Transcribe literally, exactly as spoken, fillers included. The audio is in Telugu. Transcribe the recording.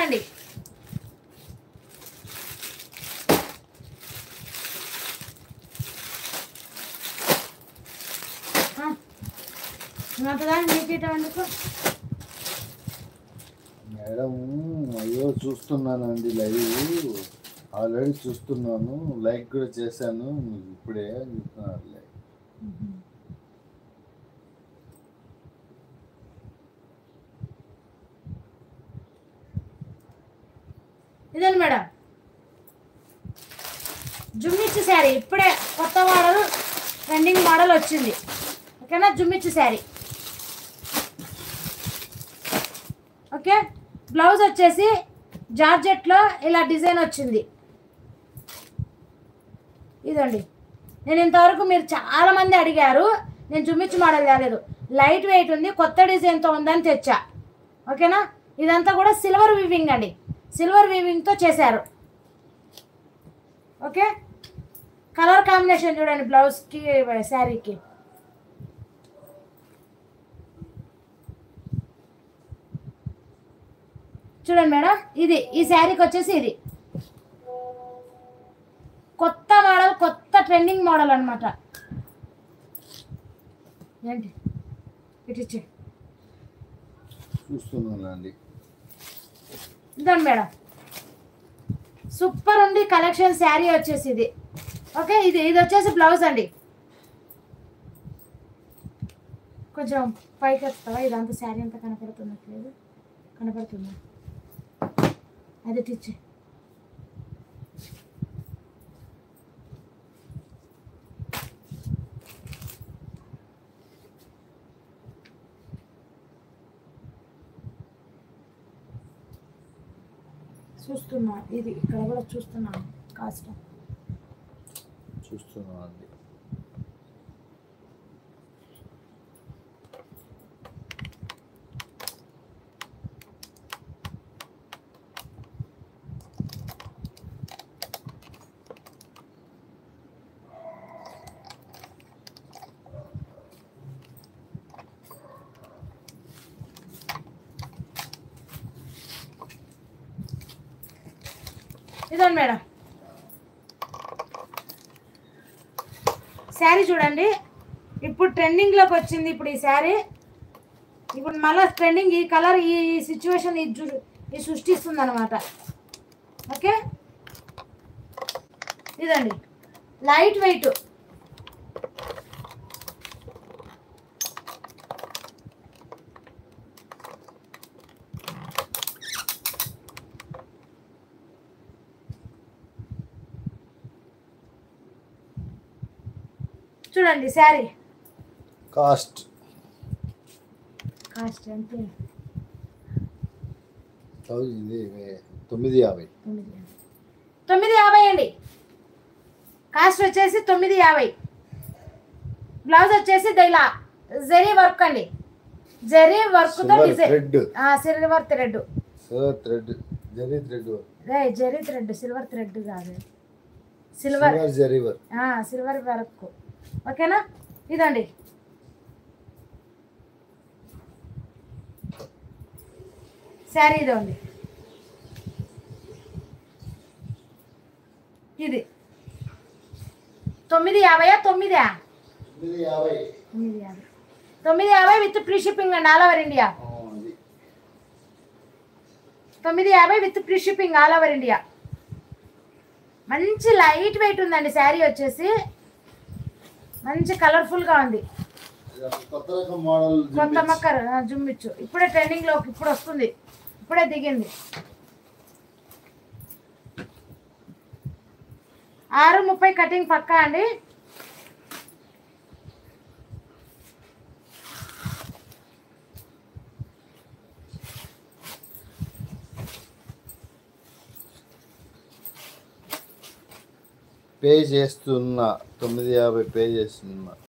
అండి. మేడం అయ్యో చూస్తున్నానండి లైవ్, ఆల్రెడీ చూస్తున్నాను, లైక్ కూడా చేశాను, ఇప్పుడే చూస్తున్నారు లైవ్. ఇదండి మేడం జుమ్మిచ్చి శారీ, ఇప్పుడే కొత్త మోడల్ ట్రెండింగ్ మోడల్ వచ్చింది. ఓకేనా, జుమ్మిచ్చి శారీ. ఓకే, బ్లౌజ్ వచ్చేసి జార్జెట్లో ఇలా డిజైన్ వచ్చింది. ఇదండి, నేను ఇంతవరకు మీరు చాలామంది అడిగారు, నేను జుమ్మిచ్చి మోడల్ తేలేదు. లైట్ వెయిట్ ఉంది, కొత్త డిజైన్తో ఉందని తెచ్చా. ఓకేనా, ఇదంతా కూడా సిల్వర్ వీవింగ్ అండి, సిల్వర్ వీవింగ్తో చేశారు. ఓకే, కలర్ కాంబినేషన్ చూడండి బ్లౌజ్కి శారీకి. చూడండి మేడం, ఇది ఈ శారీకి వచ్చేసి ఇది కొత్త మోడల్, కొత్త ట్రెండింగ్ మోడల్ అనమాట. ఏంటి ఇటు చూస్తున్నానండి. ఇదండి మేడం, సూపర్ ఉంది కలెక్షన్. శారీ వచ్చేసి ఇది. ఓకే, ఇది ఇది వచ్చేసి బ్లౌజ్ అండి. కొంచెం పైకి వస్తావా, ఇదంతా శారీ అంతా కనపడుతున్నట్లేదు, కనపడుతుందా? అది టీచ్ చూస్తున్నా, ఇది ఇక్కడ కూడా చూస్తున్నాను, కాస్ట్ చూస్తున్నానండి. ఇదండి మేడం శారీ చూడండి, ఇప్పుడు ట్రెండింగ్లోకి వచ్చింది. ఇప్పుడు ఈ శారీ ఇప్పుడు మళ్ళీ ట్రెండింగ్, ఈ కలర్, ఈ సిచ్యువేషన్ ఇది ఇది సృష్టిస్తుంది అనమాట. ఓకే, ఇదండి లైట్ వెయిట్. చూడండి శారీ కాస్ట్ కాస్ట్ ఎంత? ఇది తొమ్మిది యాభై. తొమ్మిది యాభై అండి. కాస్ట్ వచ్చేసి తొమ్మిది యాభై. బ్లౌజ్ వచ్చేసి ఇలా జరీ వర్క్ అండి, జరీ వర్క్ తో design, silver thread, thread zari thread, zari thread, silver thread కాదు, silver zari work, silver work. ఓకేనా, ఇదండి శారీ, ఇదండి ఇది తొమ్మిది యాభైయా తొమ్మిదా తొమ్మిది యాభై తొమ్మిది యాభై తొమ్మిది యాభై విత్ ఫ్రీ షిప్పింగ్ అండి, ఆల్ ఓవర్ ఇండియా. తొమ్మిది యాభై with free shipping all over India. మంచి లైట్ వెయిట్ ఉందండి శారీ వచ్చేసి, మంచి కలర్ఫుల్గా ఉంది. కొత్త మక్కర్ జుమ్మిచ్చు ఇప్పుడే ట్రెండింగ్లోకి ఇప్పుడు వస్తుంది, ఇప్పుడే దిగింది. ఆరు ముప్పై కటింగ్ పక్కా అండి. పే చేస్తున్నా, తొమ్మిది యాభై పే చేస్తున్నా.